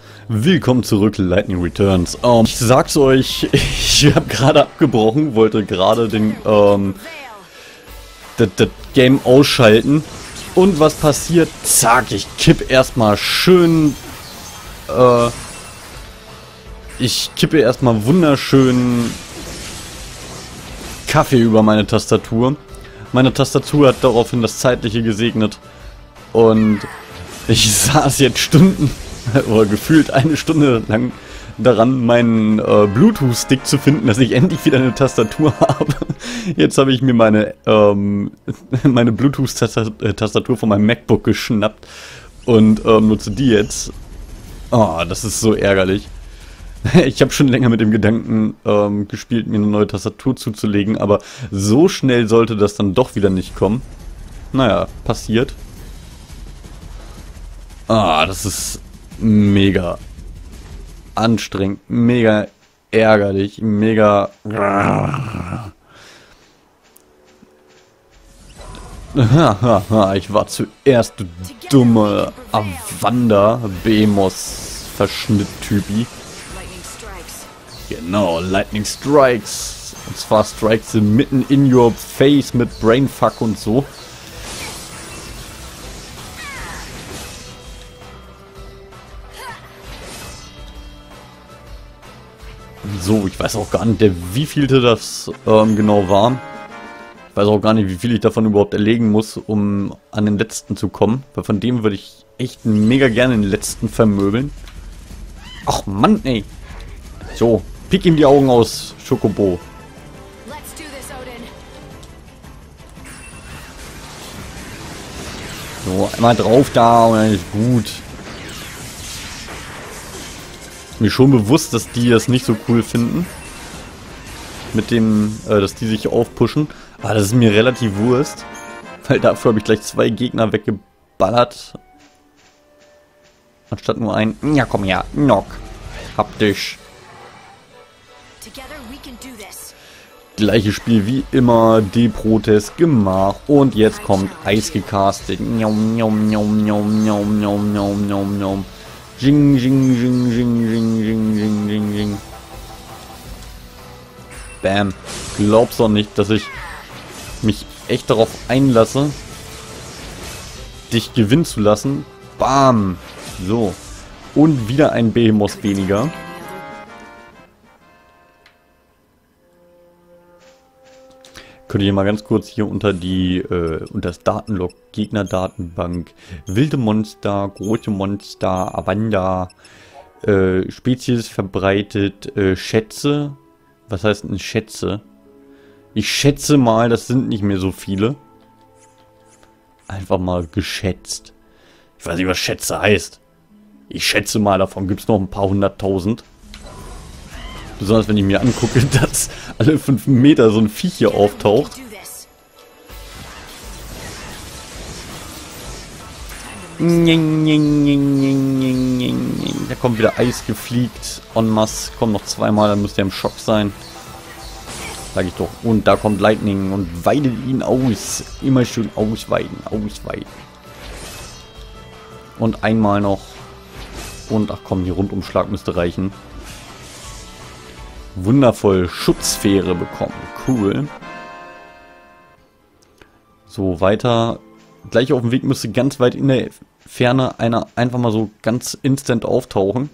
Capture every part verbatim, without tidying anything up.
Willkommen zurück, Lightning Returns. Ähm, ich sag's euch, ich habe gerade abgebrochen, wollte gerade den ähm, das, das Game ausschalten. Und was passiert? Zack, ich kipp erstmal schön. Äh, ich kippe erstmal wunderschön Kaffee über meine Tastatur. Meine Tastatur hat daraufhin das Zeitliche gesegnet. Und ich saß jetzt Stunden oder gefühlt eine Stunde lang daran, meinen äh, Bluetooth-Stick zu finden, dass ich endlich wieder eine Tastatur habe. Jetzt habe ich mir meine, ähm, meine Bluetooth-Tastatur von meinem MacBook geschnappt und ähm, nutze die jetzt. Oh, das ist so ärgerlich. Ich habe schon länger mit dem Gedanken ähm, gespielt, mir eine neue Tastatur zuzulegen, aber so schnell sollte das dann doch wieder nicht kommen. Naja, passiert. Ah, das ist mega anstrengend, mega ärgerlich, mega... Ich war zuerst, du dumme Avanda Behemoth Verschnitt-Typi. Genau, Lightning Strikes. Und zwar Strikes sie mitten in your face mit Brainfuck und so. So, ich weiß auch gar nicht, der wievielte das ähm, genau war. Ich weiß auch gar nicht, wie viel ich davon überhaupt erlegen muss, um an den letzten zu kommen. Weil von dem würde ich echt mega gerne den letzten vermöbeln. Ach Mann, ey. So, pick ihm die Augen aus, Schokobo. So, einmal drauf da und dann ist gut. Mir schon bewusst, dass die das nicht so cool finden. Mit dem, äh, dass die sich aufpushen. Aber das ist mir relativ Wurst. Weil dafür habe ich gleich zwei Gegner weggeballert. Anstatt nur ein, ja komm her, knock. Hab dich. Gleiches Spiel wie immer, D-Protest gemacht. Und jetzt kommt Eis gecastet. Njom, njom, njom, njom, njom, njom, njom, njom, njom. Jing, jing, jing, jing, jing, jing, jing, jing, jing. Bam. Glaubst doch nicht, dass ich mich echt darauf einlasse, dich gewinnen zu lassen. Bam. So. Und wieder ein Behemoth weniger. Könnt ihr mal ganz kurz hier unter die äh, unter das Datenlog Gegnerdatenbank wilde Monster, große Monster, Avanda, äh, Spezies verbreitet, äh, Schätze. Was heißt denn Schätze? Ich schätze mal, das sind nicht mehr so viele. Einfach mal geschätzt. Ich weiß nicht, was Schätze heißt. Ich schätze mal, davon gibt es noch ein paar hunderttausend. Besonders wenn ich mir angucke, dass alle fünf Meter so ein Viech hier auftaucht. Da kommt wieder Eis gefliegt. En masse. Kommt noch zweimal, dann müsste er im Schock sein. Sag ich doch. Und da kommt Lightning und weidet ihn aus. Immer schön ausweiden, ausweiden. Und einmal noch. Und ach komm, die Rundumschlag müsste reichen. Wundervoll Schutzsphäre bekommen. Cool. So, weiter. Gleich auf dem Weg müsste ganz weit in der Ferne einer einfach mal so ganz instant auftauchen.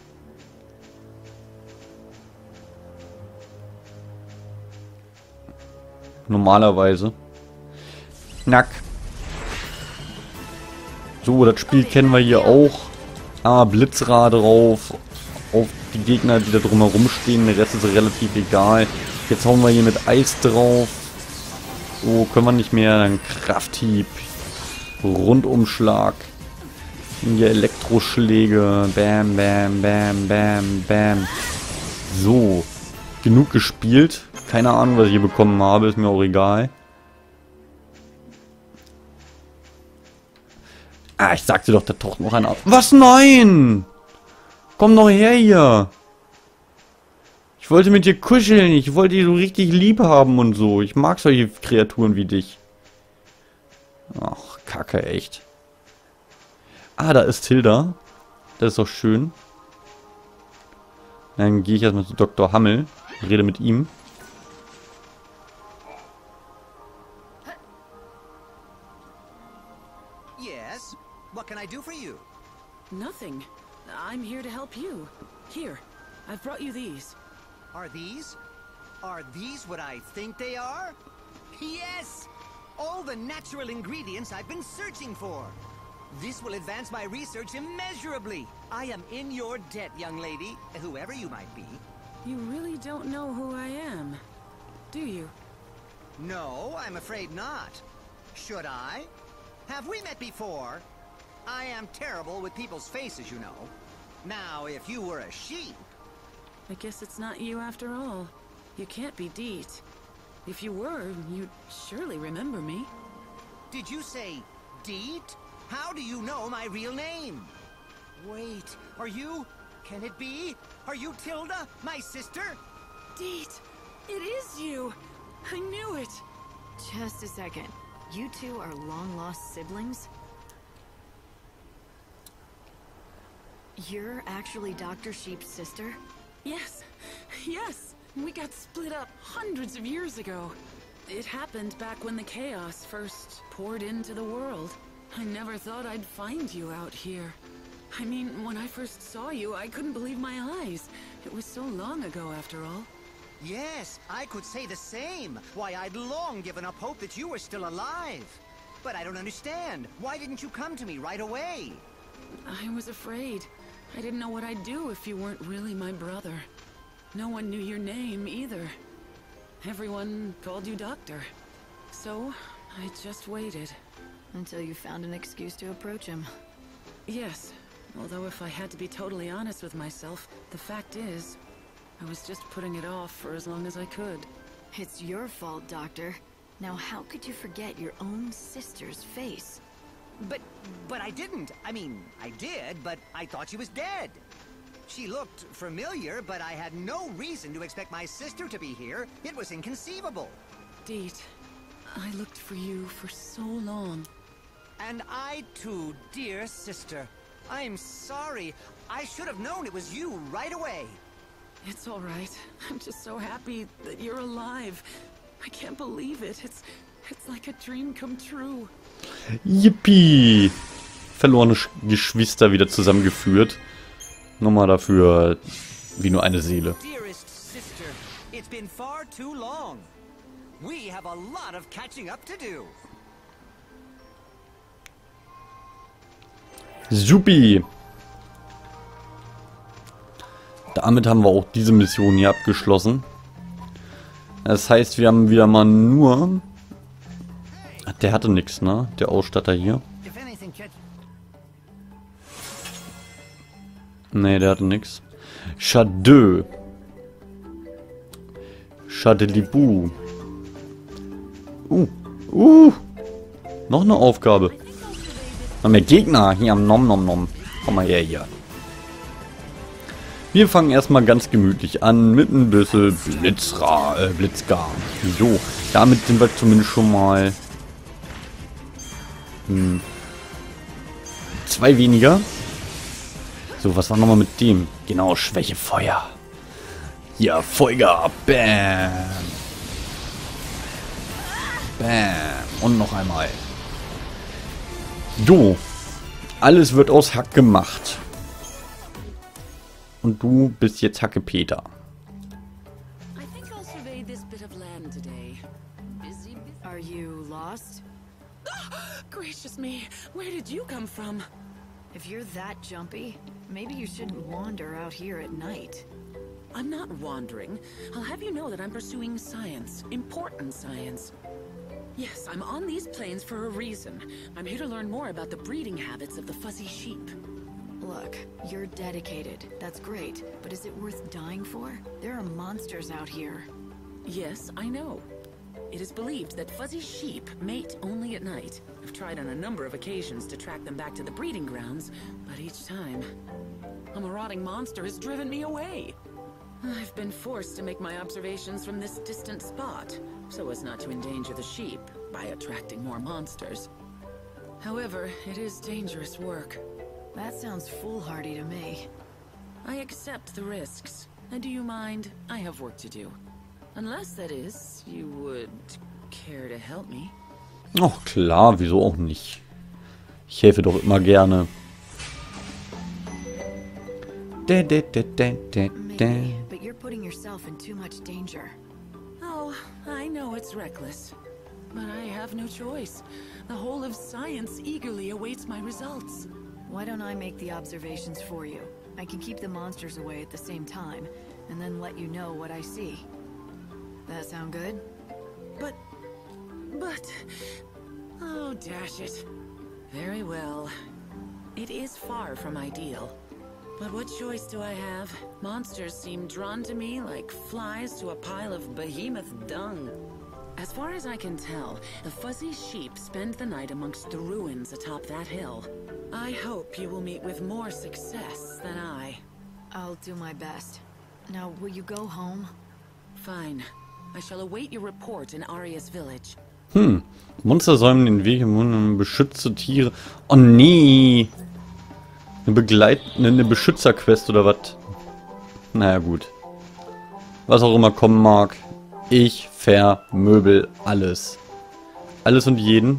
Normalerweise. Knack. So, das Spiel kennen wir hier auch. Ah, Blitzrad drauf. Auf die Gegner, die da drumherum stehen. Der Rest ist relativ egal. Jetzt hauen wir hier mit Eis drauf. So, können wir nicht mehr. Dann Krafthieb. Rundumschlag. Hier Elektroschläge. Bam, bam, bam, bam, bam. So. Genug gespielt. Keine Ahnung, was ich hier bekommen habe. Ist mir auch egal. Ah, ich sagte doch, da taucht noch einer auf. Was? Nein! Komm doch her hier. Ich wollte mit dir kuscheln. Ich wollte dich so richtig lieb haben und so. Ich mag solche Kreaturen wie dich. Ach, Kacke, echt. Ah, da ist Hilda. Das ist doch schön. Dann gehe ich erstmal zu Doktor Hammel, rede mit ihm. Yes. What can I do for you? Nothing. I'm here to help you. Here, I've brought you these. Are these? Are these what I think they are? Yes! All the natural ingredients I've been searching for. This will advance my research immeasurably. I am in your debt, young lady, whoever you might be. You really don't know who I am, do you? No, I'm afraid not. Should I? Have we met before? I am terrible with people's faces, you know. Now, if you were a sheep... I guess it's not you after all. You can't be Deet. If you were, you'd surely remember me. Did you say Deet? How do you know my real name? Wait, are you... Can it be? Are you Tilda, my sister? Deet! It is you! I knew it! Just a second. You two are long-lost siblings? You're actually Doctor Sheep's sister? Yes, yes! We got split up hundreds of years ago. It happened back when the chaos first poured into the world. I never thought I'd find you out here. I mean, when I first saw you, I couldn't believe my eyes. It was so long ago, after all. Yes, I could say the same. Why, I'd long given up hope that you were still alive. But I don't understand. Why didn't you come to me right away? I was afraid. I didn't know what I'd do if you weren't really my brother. No one knew your name, either. Everyone called you Doctor. So, I just waited. Until you found an excuse to approach him. Yes. Although if I had to be totally honest with myself, the fact is, I was just putting it off for as long as I could. It's your fault, Doctor. Now how could you forget your own sister's face? But, but I didn't. I mean, I did, but I thought she was dead. She looked familiar, but I had no reason to expect my sister to be here. It was inconceivable. Deet, I looked for you for so long. And I too, dear sister. I'm sorry. I should have known it was you right away. It's all right. I'm just so happy that you're alive. I can't believe it. It's it's like a dream come true. Yippie! Verlorene Sch Geschwister wieder zusammengeführt. Nochmal dafür wie nur eine Seele. Dearest sister, it's been far too long. We have a lot of catching up to do. Supi! Damit haben wir auch diese Mission hier abgeschlossen. Das heißt, wir haben wieder mal nur... Ach, der hatte nichts, ne? Der Ausstatter hier. Ne, der hatte nichts. Chadeux. Chadelibou. Uh. Uh. Noch eine Aufgabe. Noch mehr Gegner. Hier am Nom Nom Nom. Komm mal her hier. Wir fangen erstmal ganz gemütlich an mit ein bisschen Blitzra, äh, Blitzgar. So, damit sind wir zumindest schon mal hm, zwei weniger. So, was war nochmal mit dem? Genau, Schwäche Feuer. Ja, Feuer. Bam. Bam. Und noch einmal. So. Alles wird aus Hack gemacht. Und du bist jetzt Hacke Peter. I think I'll survey this bit of land today. Busy, busy. Are you lost? Gracious me, where did you come from? If you're that jumpy, maybe you shouldn't wander out here at night. I'm not wandering. I'll have you know that I'm pursuing science. Important science. Yes, I'm on these plains for a reason. I'm here to learn more about the breeding habits of the fuzzy sheep. Look, you're dedicated. That's great. But is it worth dying for? There are monsters out here. Yes, I know. It is believed that fuzzy sheep mate only at night. I've tried on a number of occasions to track them back to the breeding grounds, but each time, a marauding monster has driven me away. I've been forced to make my observations from this distant spot, so as not to endanger the sheep by attracting more monsters. However, it is dangerous work. That sounds foolhardy to me. I accept the risks. Uh, do you mind? I have work to do. Unless, that is, you would care to help me. Ach klar, wieso auch nicht? Ich helfe doch immer gerne. Da, da, da, da, da, da. Maybe, but you're putting yourself in too much danger. Oh, I know it's reckless. But I have no choice. The whole of science eagerly awaits my results. Why don't I make the observations for you? I can keep the monsters away at the same time, and then let you know what I see. That sound good? But... but... oh, dash it. Very well. It is far from ideal. But what choice do I have? Monsters seem drawn to me like flies to a pile of behemoth dung. As far as I can tell, the fuzzy sheep spend the night amongst the ruins atop that hill. I hope you will meet with more success than I. I'll do my best. Now, will you go home? Fine. I shall await your report in Aria's village. Hm. Monster säumen den Weg im Mund, beschütze Tiere. Oh nee. Eine Begleit... eine Beschützerquest oder was? Naja, gut. Was auch immer kommen mag. Ich vermöbel alles. Alles und jeden.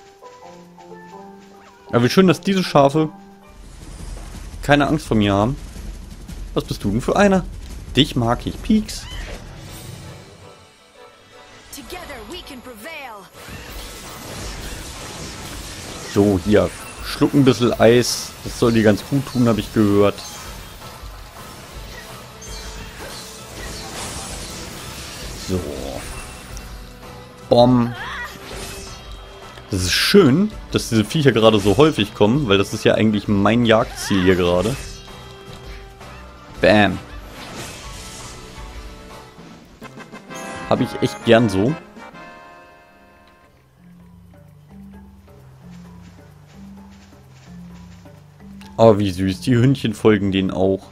Aber wie schön, dass diese Schafe keine Angst vor mir haben. Was bist du denn für einer? Dich mag ich. Pieks. Together we can prevail. So, hier. Schluck ein bisschen Eis. Das soll dir ganz gut tun, habe ich gehört. So. Bom. Das ist schön, dass diese Viecher gerade so häufig kommen, weil das ist ja eigentlich mein Jagdziel hier gerade. Bam. Habe ich echt gern so. Aber wie süß, die Hündchen folgen denen auch.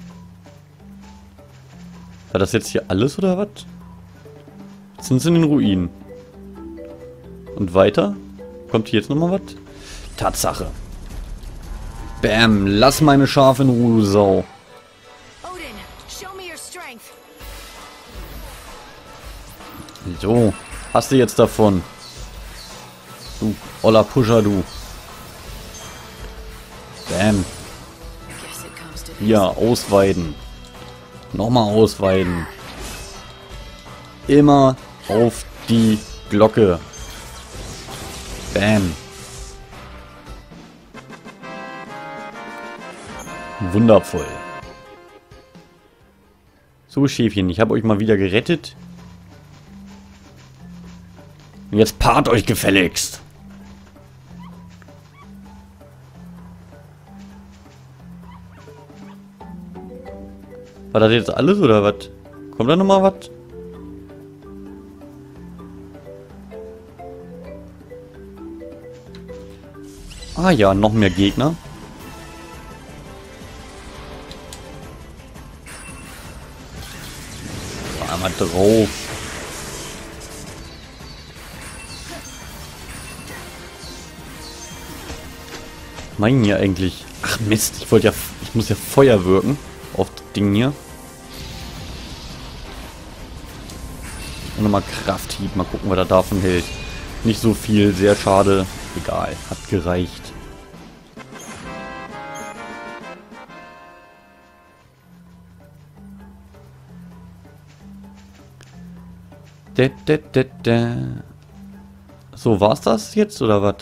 War das jetzt hier alles oder was? Jetzt sind sie in den Ruinen. Und weiter? Kommt hier jetzt nochmal was? Tatsache. Bam, lass meine Schafe in Ruhe, du Sau. Odin, show me your strength. So, hast du jetzt davon. Du oller Pusher, du. Bam. Guess it comes to this. Ja, ausweiden. Nochmal ausweiden. Immer auf die Glocke. Bam. Wundervoll. So, Schäfchen, ich habe euch mal wieder gerettet. Und jetzt paart euch gefälligst. War das jetzt alles oder was? Kommt da nochmal was? Ah ja, noch mehr Gegner. Einmal drauf. Meinen hier eigentlich? Ach Mist, ich wollte ja, ich muss ja Feuer wirken auf das Ding hier. Und nochmal Krafthieb, mal gucken, was er davon hält. Nicht so viel, sehr schade. Egal, hat gereicht. Da, da, da, da. So, war's das jetzt oder was?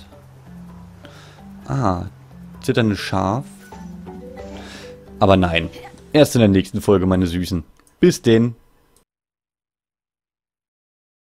Ah, zitternde Schaf. Aber nein, erst in der nächsten Folge, meine Süßen. Bis denn.